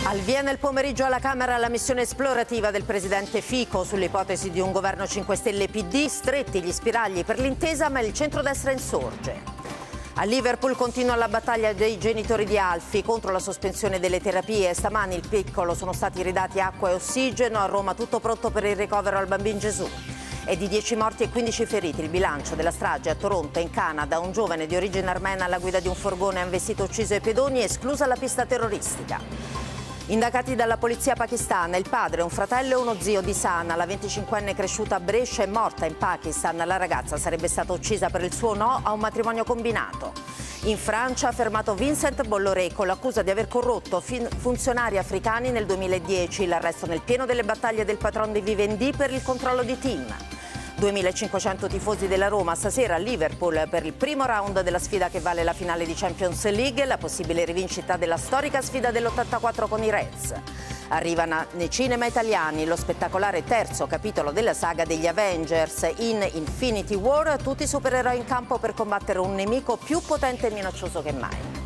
Al via nel pomeriggio alla Camera la missione esplorativa del presidente Fico sull'ipotesi di un governo 5 Stelle PD, stretti gli spiragli per l'intesa ma il centrodestra insorge. A Liverpool continua la battaglia dei genitori di Alfie contro la sospensione delle terapie. Stamani il piccolo sono stati ridati acqua e ossigeno, a Roma tutto pronto per il ricovero al bambino Gesù. È di 10 morti e 15 feriti il bilancio della strage a Toronto, in Canada. Un giovane di origine armena alla guida di un furgone ha investito e ucciso i pedoni, esclusa la pista terroristica. Indagati dalla polizia pakistana, il padre, un fratello e uno zio di Sana, la 25enne cresciuta a Brescia, è morta in Pakistan. La ragazza sarebbe stata uccisa per il suo no a un matrimonio combinato. In Francia ha fermato Vincent Bolloré con l'accusa di aver corrotto funzionari africani nel 2010. L'arresto nel pieno delle battaglie del patron di Vivendi per il controllo di team. 2500 tifosi della Roma stasera a Liverpool per il primo round della sfida che vale la finale di Champions League, la possibile rivincita della storica sfida dell'84 con i Reds. Arriva nei cinema italiani lo spettacolare terzo capitolo della saga degli Avengers. In Infinity War tutti i supereroi in campo per combattere un nemico più potente e minaccioso che mai.